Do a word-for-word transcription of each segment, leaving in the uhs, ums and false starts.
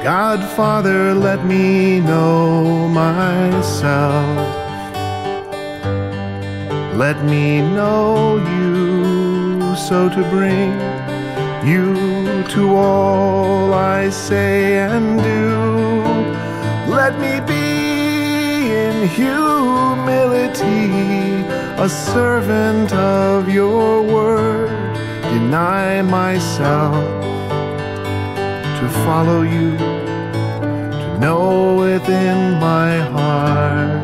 God, Father, let me know myself. Let me know you, so to bring you to all I say and do. Let me be in humility a servant of your word. Deny myself to follow you, to know within my heart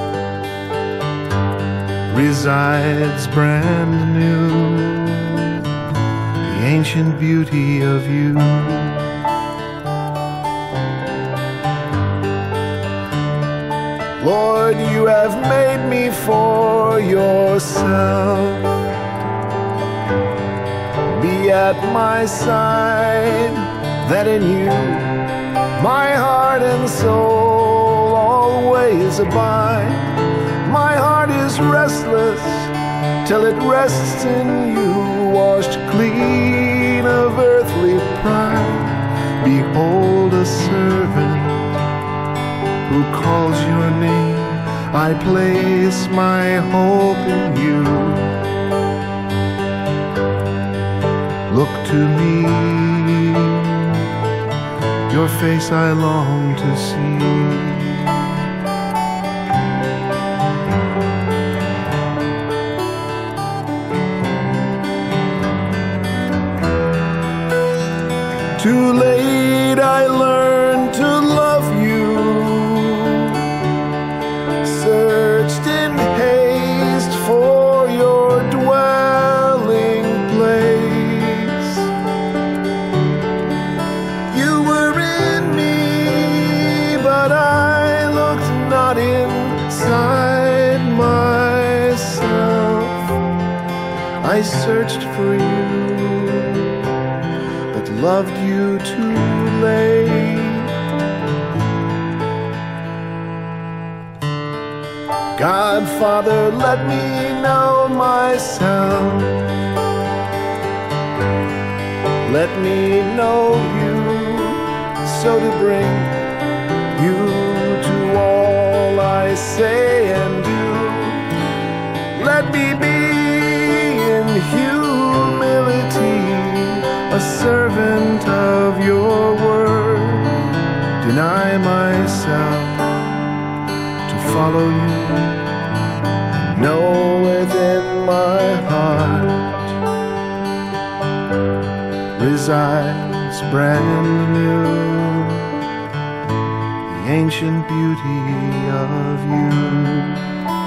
resides brand new the ancient beauty of you. Lord, you have made me for yourself. Be at my side, that in you my heart and soul always abide. My heart is restless till it rests in you, washed clean of earthly pride. Behold a servant who calls your name. I place my hope in you. Look to me, your face I long to see. Too late I learned to love you, searched in haste for your dwelling place. You were in me, but I looked not inside myself. I searched for you, loved you too late. God, Father, let me know myself. Let me know you, so to bring you to all I say and do. Let me be in humility a servant of your word. Deny myself to follow you, know within my heart resides brand new the ancient beauty of you.